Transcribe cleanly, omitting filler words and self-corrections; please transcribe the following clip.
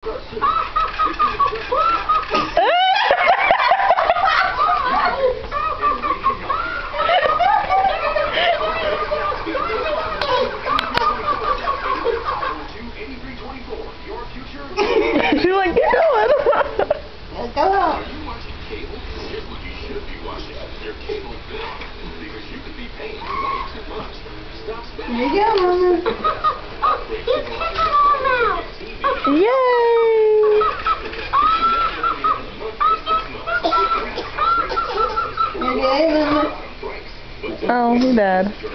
She's like, get going. Go on. Are you watching cable? Here's what you should be watching. Your cable bill. Because you could be paying way too much. Stop spending. Here you go, Mama. Yay! Here you go, Mama. Oh, he died.